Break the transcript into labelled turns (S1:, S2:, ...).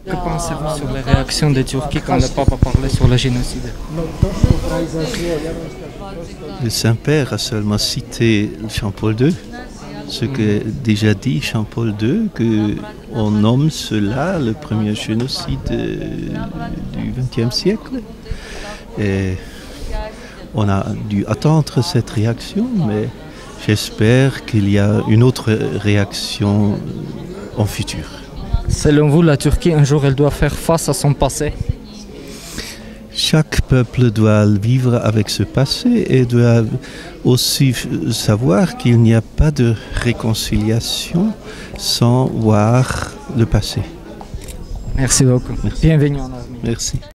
S1: Que pensez-vous sur les réactions des Turcs quand le pape a parlé sur le génocide?
S2: Le Saint-Père a seulement cité Jean-Paul II, ce que déjà dit Jean-Paul II, qu'on nomme cela le premier génocide du XXe siècle. Et on a dû attendre cette réaction, mais j'espère qu'il y a une autre réaction en futur.
S1: Selon vous, la Turquie, un jour, elle doit faire face à son passé?
S2: Chaque peuple doit vivre avec ce passé et doit aussi savoir qu'il n'y a pas de réconciliation sans voir le passé.
S1: Merci beaucoup.
S2: Merci.
S1: Bienvenue en Arménie.
S2: Merci.